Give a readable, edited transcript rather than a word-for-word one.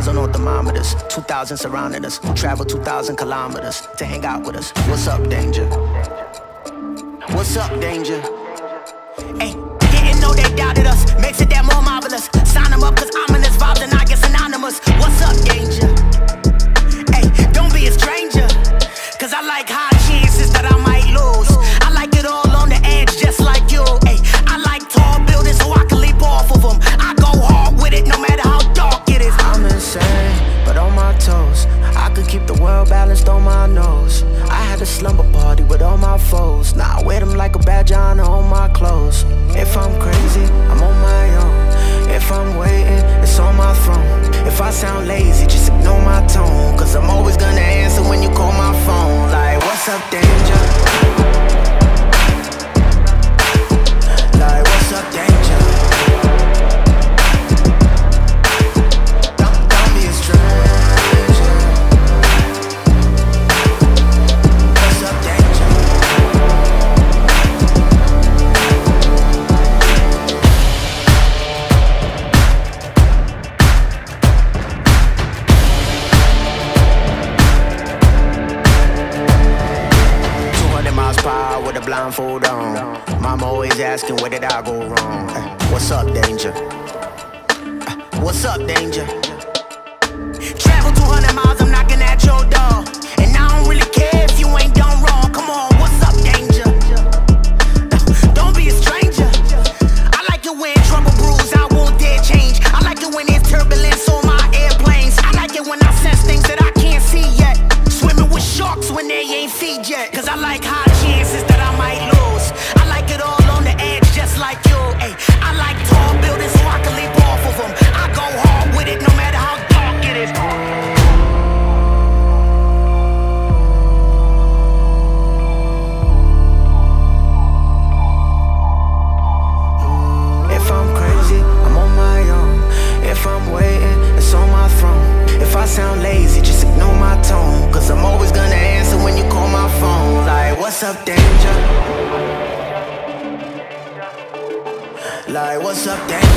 2,000 on thermometers, 2,000 surrounding us. Travel 2,000 kilometers to hang out with us. What's up, danger? What's up, danger? Hey, didn't know they doubted us. Makes it that more marvelous. Sign them up, cause ominous vibes and I get synonymous. What's up, danger? Hey, don't be a stranger, cause I like high chances that I might lose. I like it all on the edge, just like you. Hey, I like tall buildings so I can leap off of them. I go hard with it, no matter how dark it is. I'm insane, but on my toes. I could keep the world balanced on my nose. I had a slumber party with all my foes. Now I wear them like a badge on my clothes. If I'm crazy, I'm on my own. If I'm waiting, it's on my throne. If I sound lazy, just ignore my tone, cause I'm always gonna answer when you call my phone. Like, what's up, danger? Like, what's up, danger? Don't be a stranger. What's up, danger? 200 miles per hour with a blindfold on. Mama always asking, where did I go wrong? What's up, danger? What's up, danger? Travel 200 miles, I'm knocking at your door. And I don't really care if you ain't done wrong. Come on, what's up, danger? Don't be a stranger. I like it when trouble brews, I won't dare change. I like it when there's turbulence on my airplanes. I like it when I sense things that I can't see yet. Swimming with sharks when they ain't feed yet. Cause I like high chances that I might lose. I like it all on the edge, just like you. Ay, I like tall buildings so I can leap off of them. I go hard with it, no matter how dark it is. If I'm crazy, I'm on my own. If I'm waiting, it's on my throne. If I sound lazy, just ignore my tone, cause I'm always gonna answer when you call my phone. Like, what's up, danger? Like, what's up, danger?